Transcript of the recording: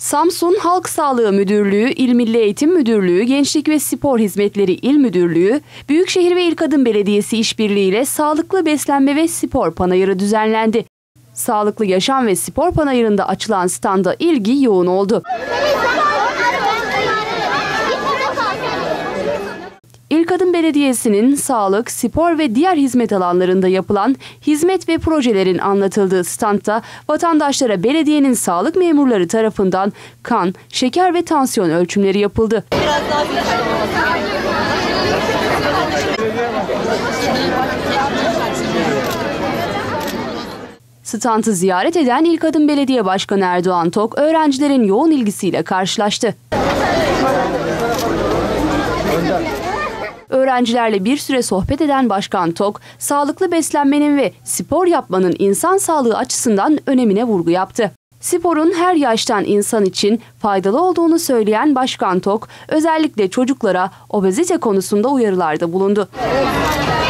Samsun Halk Sağlığı Müdürlüğü, İl Milli Eğitim Müdürlüğü, Gençlik ve Spor Hizmetleri İl Müdürlüğü, Büyükşehir ve İlkadın Belediyesi işbirliğiyle sağlıklı beslenme ve spor panayırı düzenlendi. Sağlıklı Yaşam ve Spor Panayırı'nda açılan standa ilgi yoğun oldu. İlkadın Belediyesi'nin sağlık, spor ve diğer hizmet alanlarında yapılan hizmet ve projelerin anlatıldığı standta vatandaşlara belediyenin sağlık memurları tarafından kan, şeker ve tansiyon ölçümleri yapıldı. Standı ziyaret eden İlkadın Belediye Başkanı Erdoğan Tok, öğrencilerin yoğun ilgisiyle karşılaştı. Öğrencilerle bir süre sohbet eden Başkan Tok, sağlıklı beslenmenin ve spor yapmanın insan sağlığı açısından önemine vurgu yaptı. Sporun her yaştan insan için faydalı olduğunu söyleyen Başkan Tok, özellikle çocuklara obezite konusunda uyarılarda bulundu.